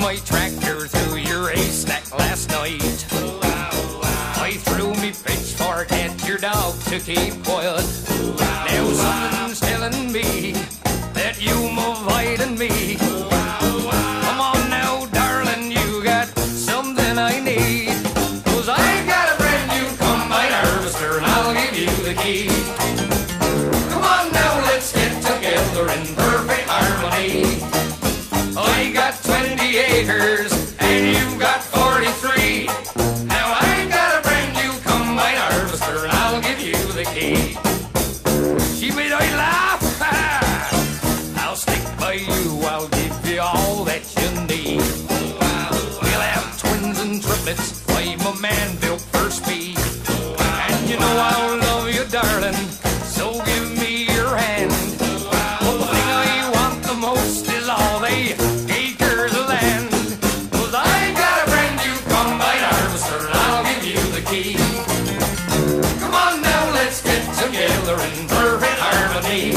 my tractor through your haystack last night. I threw me pitchfork at your dog to keep quiet. Now something's telling me that you're avoiding me. Come on now, darling, you got something I need. 'Cause I got a brand new combine harvester and I'll give you the key. Come on now, let's get together in perfect harmony. I got 20 acres and you've got 43. Now I got a brand new combine harvester and I'll give you the key. She made I laugh. I'll stick by you, I'll give you all that you need. We'll have twins and triplets, I'm a man built for speed. And you know I'll love you, darling, so give me your hand. The thing I want the most is all the acres of land. 'Cause I got a brand new combine harvester and I'll give you the key. Come on now, let's get together in perfect harmony.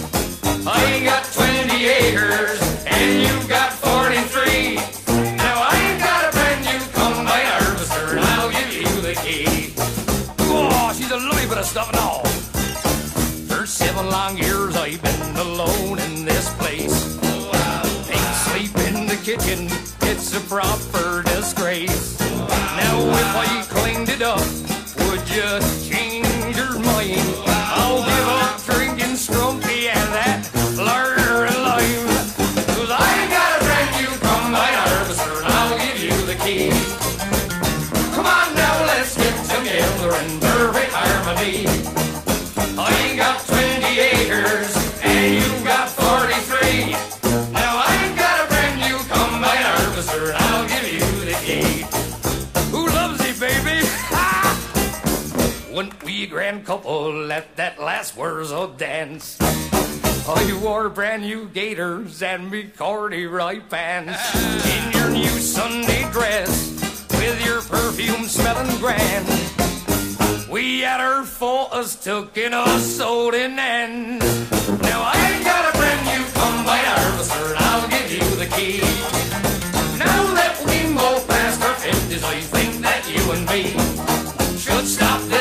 I got 20 acres and you've got 43. Now I got a brand new combine harvester and I'll give you the key. Oh, she's a lovely bit of stuff and all. For 7 long years I've been alone in this place. Ain't sleep in the kitchen, it's a proper disgrace. Now if I cleaned it up, would you change your mind? I'll give up drinking Strumpy and that larder and lime. 'Cause I got a brand new combine harvester and I'll give you the key. Come on now, let's get together in perfect harmony. I got 20 acres and you've got 43. Now I got a brand new combine harvester and I'll give you the key. Who loves it, baby? Ha! Went we a grand couple at that last Wurzel dance. I wore brand new gaiters and me corduroy pants. In your new Sunday dress with your perfume smelling grand. We had our photos took in a sold in end. Now I got a brand new combine harvester and I'll give you the key. Now that we both past our 50s, I think that you and me should stop this